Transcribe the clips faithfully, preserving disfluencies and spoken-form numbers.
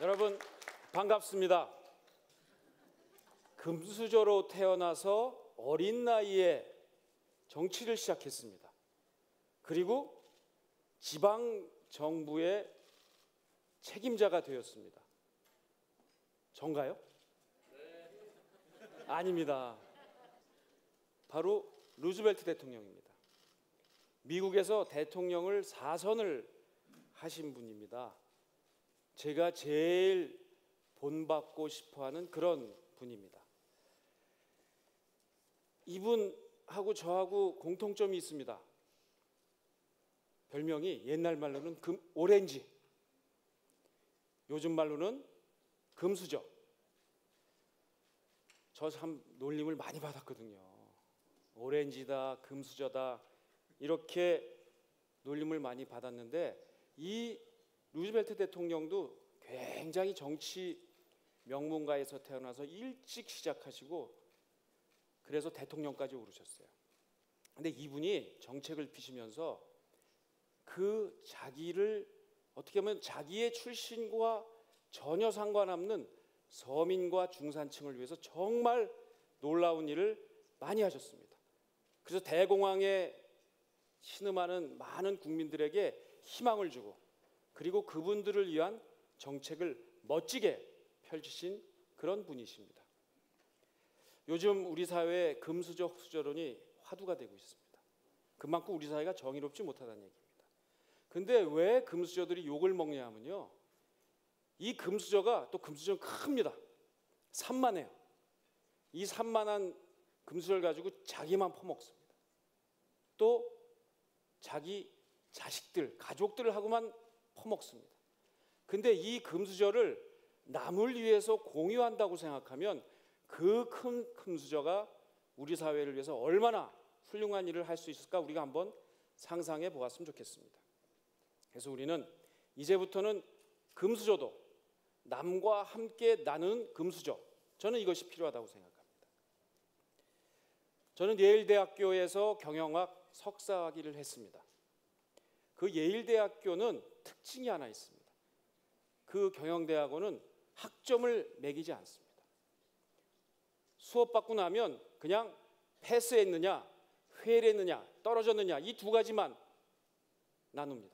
여러분 반갑습니다. 금수저로 태어나서 어린 나이에 정치를 시작했습니다. 그리고 지방 정부의 책임자가 되었습니다. 전가요? 네. 아닙니다. 바로 루즈벨트 대통령입니다. 미국에서 대통령을 사 선을 하신 분입니다. 제가 제일 본받고 싶어하는 그런 분입니다. 이분하고 저하고 공통점이 있습니다. 별명이 옛날 말로는 금, 오렌지, 요즘 말로는 금수저. 저 참 놀림을 많이 받았거든요. 오렌지다, 금수저다 이렇게 놀림을 많이 받았는데 이 루즈벨트 대통령도 굉장히 정치 명문가에서 태어나서 일찍 시작하시고 그래서 대통령까지 오르셨어요. 근데 이분이 정책을 피시면서 그 자기를 어떻게 보면 자기의 출신과 전혀 상관없는 서민과 중산층을 위해서 정말 놀라운 일을 많이 하셨습니다. 그래서 대공황에 신음하는 많은 국민들에게 희망을 주고 그리고 그분들을 위한 정책을 멋지게 펼치신 그런 분이십니다. 요즘 우리 사회에 금수저 흑수저론이 화두가 되고 있습니다. 그만큼 우리 사회가 정의롭지 못하다는 얘기입니다. 근데 왜 금수저들이 욕을 먹냐 하면요, 이 금수저가 또 금수저는 큽니다. 산만해요. 이 산만한 금수저를 가지고 자기만 퍼먹습니다. 또 자기 자식들, 가족들하고만 퍼먹습니다. 근데 이 금수저를 남을 위해서 공유한다고 생각하면 그 큰 금수저가 우리 사회를 위해서 얼마나 훌륭한 일을 할 수 있을까 우리가 한번 상상해 보았으면 좋겠습니다. 그래서 우리는 이제부터는 금수저도 남과 함께 나누는 금수저, 저는 이것이 필요하다고 생각합니다. 저는 예일대학교에서 경영학 석사학위를 했습니다. 그 예일대학교는 특징이 하나 있습니다. 그 경영대학원은 학점을 매기지 않습니다. 수업 받고 나면 그냥 패스했느냐, 페일했느냐, 떨어졌느냐 이 두 가지만 나눕니다.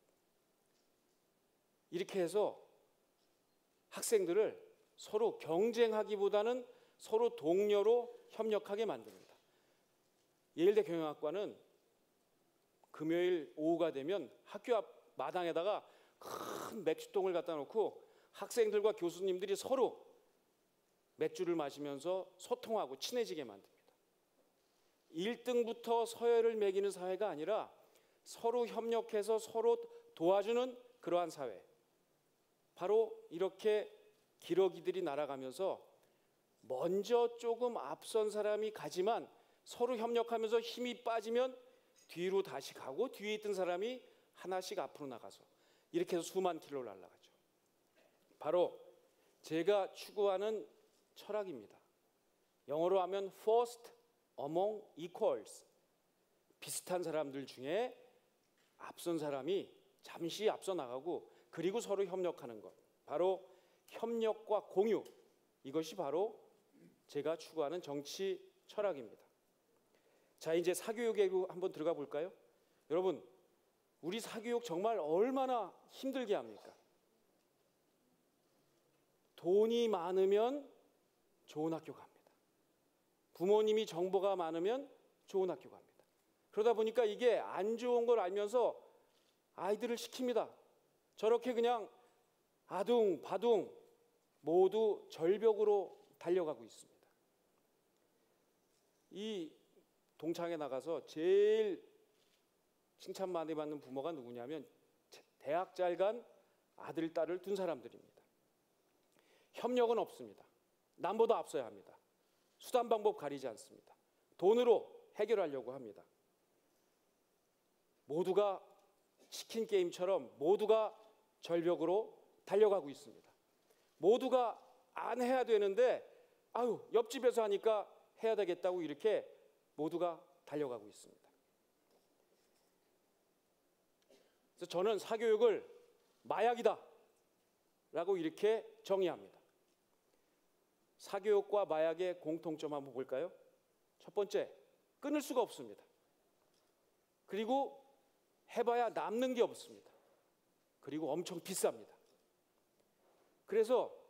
이렇게 해서 학생들을 서로 경쟁하기보다는 서로 동료로 협력하게 만듭니다. 예일대 경영학과는 금요일 오후가 되면 학교 앞 마당에다가 큰 맥주통을 갖다 놓고 학생들과 교수님들이 서로 맥주를 마시면서 소통하고 친해지게 만듭니다. 일 등부터 서열을 매기는 사회가 아니라 서로 협력해서 서로 도와주는 그러한 사회. 바로 이렇게 기러기들이 날아가면서 먼저 조금 앞선 사람이 가지만 서로 협력하면서 힘이 빠지면 뒤로 다시 가고 뒤에 있던 사람이 하나씩 앞으로 나가서 이렇게 해서 수만 킬로 날아가죠. 바로 제가 추구하는 철학입니다. 영어로 하면 first among equals. 비슷한 사람들 중에 앞선 사람이 잠시 앞서 나가고 그리고 서로 협력하는 것. 바로 협력과 공유. 이것이 바로 제가 추구하는 정치 철학입니다. 자, 이제 사교육에 한번 들어가 볼까요? 여러분, 우리 사교육 정말 얼마나 힘들게 합니까? 돈이 많으면 좋은 학교 갑니다. 부모님이 정보가 많으면 좋은 학교 갑니다. 그러다 보니까 이게 안 좋은 걸 알면서 아이들을 시킵니다. 저렇게 그냥 아둥바둥 모두 절벽으로 달려가고 있습니다. 이 동창회 나가서 제일 칭찬 많이 받는 부모가 누구냐면 대학 잘 간 아들, 딸을 둔 사람들입니다. 협력은 없습니다. 남보다 앞서야 합니다. 수단 방법 가리지 않습니다. 돈으로 해결하려고 합니다. 모두가 치킨 게임처럼 모두가 절벽으로 달려가고 있습니다. 모두가 안 해야 되는데 아유 옆집에서 하니까 해야 되겠다고 이렇게 모두가 달려가고 있습니다. 그래서 저는 사교육을 마약이다, 라고 이렇게 정의합니다. 사교육과 마약의 공통점 한번 볼까요? 첫 번째, 끊을 수가 없습니다. 그리고 해봐야 남는 게 없습니다. 그리고 엄청 비쌉니다. 그래서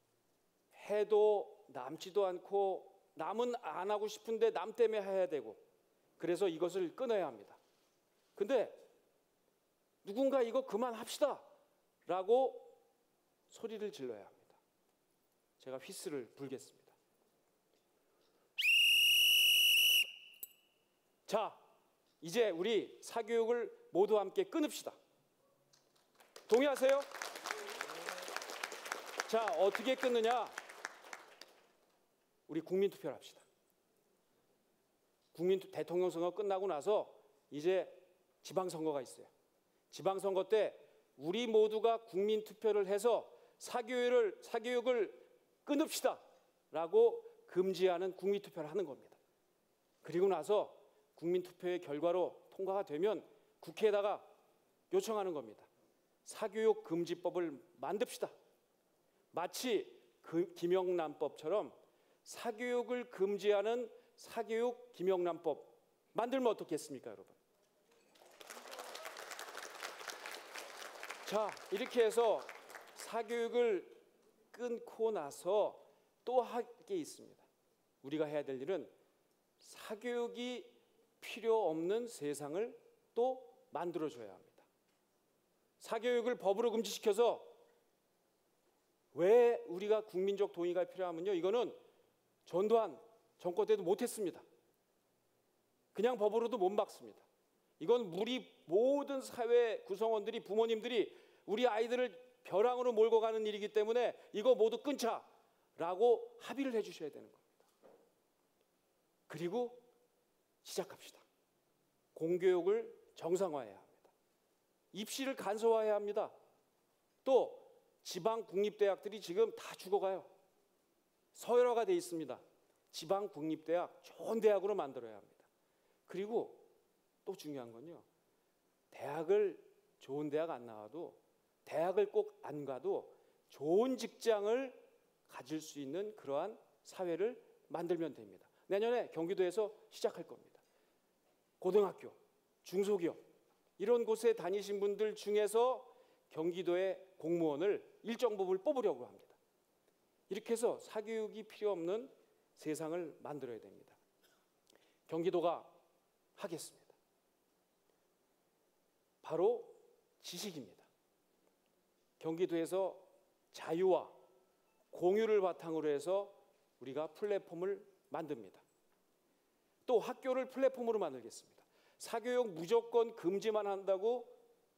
해도 남지도 않고 남은 안 하고 싶은데 남 때문에 해야 되고, 그래서 이것을 끊어야 합니다. 근데 누군가 이거 그만합시다 라고 소리를 질러야 합니다. 제가 휘스를 불겠습니다. 자, 이제 우리 사교육을 모두 함께 끊읍시다. 동의하세요? 자, 어떻게 끊느냐? 우리 국민투표를 합시다. 국민 대통령 선거 끝나고 나서 이제 지방선거가 있어요. 지방선거 때 우리 모두가 국민투표를 해서 사교육을, 사교육을 끊읍시다 라고 금지하는 국민투표를 하는 겁니다. 그리고 나서 국민투표의 결과로 통과가 되면 국회에다가 요청하는 겁니다. 사교육 금지법을 만듭시다. 마치 그 김영란법처럼 사교육을 금지하는 사교육 김영란법 만들면 어떻겠습니까, 여러분? 자, 이렇게 해서 사교육을 끊고 나서 또 할 게 있습니다. 우리가 해야 될 일은 사교육이 필요 없는 세상을 또 만들어줘야 합니다. 사교육을 법으로 금지시켜서 왜 우리가 국민적 동의가 필요하면요, 이거는 전두환 정권 때도 못했습니다. 그냥 법으로도 못 막습니다. 이건 우리 모든 사회 구성원들이, 부모님들이 우리 아이들을 벼랑으로 몰고 가는 일이기 때문에 이거 모두 끊자라고 합의를 해주셔야 되는 겁니다. 그리고 시작합시다. 공교육을 정상화해야 합니다. 입시를 간소화해야 합니다. 또 지방 국립대학들이 지금 다 죽어가요. 서열화가 돼 있습니다. 지방 국립대학 좋은 대학으로 만들어야 합니다. 그리고 또 중요한 건요, 대학을 좋은 대학 안 나와도, 대학을 꼭 안 가도 좋은 직장을 가질 수 있는 그러한 사회를 만들면 됩니다. 내년에 경기도에서 시작할 겁니다. 고등학교, 중소기업 이런 곳에 다니신 분들 중에서 경기도의 공무원을 일정 부분 뽑으려고 합니다. 이렇게 해서 사교육이 필요 없는 세상을 만들어야 됩니다. 경기도가 하겠습니다. 바로 지식입니다. 경기도에서 자유와 공유를 바탕으로 해서 우리가 플랫폼을 만듭니다. 또 학교를 플랫폼으로 만들겠습니다. 사교육 무조건 금지만 한다고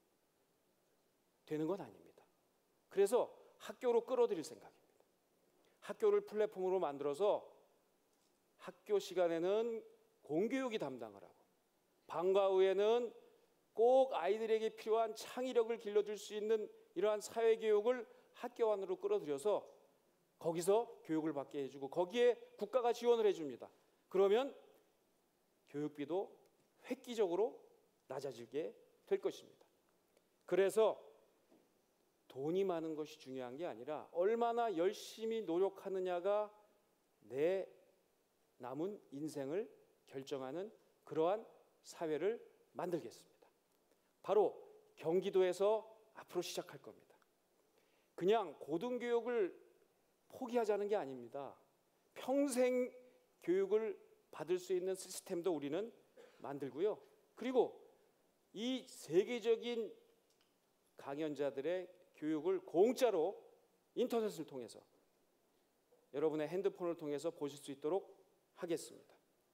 되는 건 아닙니다. 그래서 학교로 끌어들일 생각입니다. 학교를 플랫폼으로 만들어서 학교 시간에는 공교육이 담당을 하고, 방과 후에는 꼭 아이들에게 필요한 창의력을 길러줄 수 있는 이러한 사회교육을 학교 안으로 끌어들여서 거기서 교육을 받게 해주고, 거기에 국가가 지원을 해줍니다. 그러면 교육비도 획기적으로 낮아지게 될 것입니다. 그래서 돈이 많은 것이 중요한 게 아니라 얼마나 열심히 노력하느냐가 내 남은 인생을 결정하는 그러한 사회를 만들겠습니다. 바로 경기도에서 앞으로 시작할 겁니다. 그냥 고등교육을 포기하자는 게 아닙니다. 평생 교육을 받을 수 있는 시스템도 우리는 만들고요. 그리고 이 세계적인 강연자들의 교육을 공짜로 인터넷을 통해서, 여러분의 핸드폰을 통해서 보실 수 있도록 하겠습니다.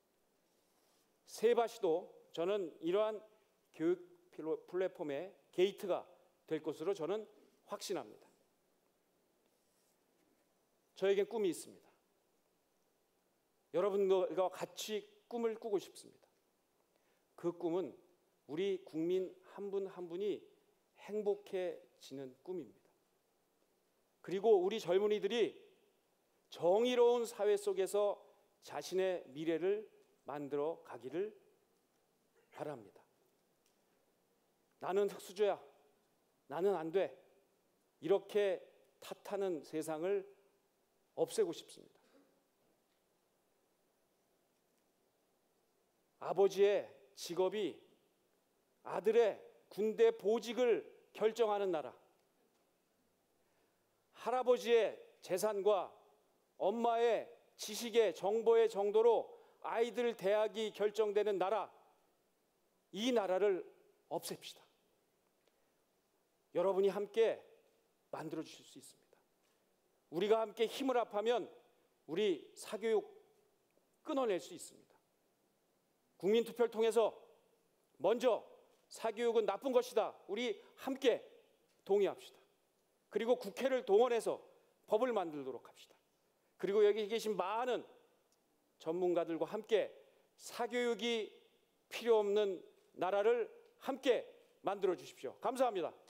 세바시도 저는 이러한 교육 플랫폼의 게이트가 될 것으로 저는 확신합니다. 저에겐 꿈이 있습니다. 여러분과 같이 꿈을 꾸고 싶습니다. 그 꿈은 우리 국민 한 분 한 분이 행복해지는 꿈입니다. 그리고 우리 젊은이들이 정의로운 사회 속에서 자신의 미래를 만들어 가기를 바랍니다. 나는 흙수저야, 나는 안 돼, 이렇게 탓하는 세상을 없애고 싶습니다. 아버지의 직업이 아들의 군대 보직을 결정하는 나라, 할아버지의 재산과 엄마의 지식의 정보의 정도로 아이들 대학이 결정되는 나라, 이 나라를 없앱시다. 여러분이 함께 만들어 주실 수 있습니다. 우리가 함께 힘을 합하면 우리 사교육 끊어낼 수 있습니다. 국민투표를 통해서 먼저 사교육은 나쁜 것이다, 우리 함께 동의합시다. 그리고 국회를 동원해서 법을 만들도록 합시다. 그리고 여기 계신 많은 전문가들과 함께 사교육이 필요 없는 나라를 함께 만들어 주십시오. 감사합니다.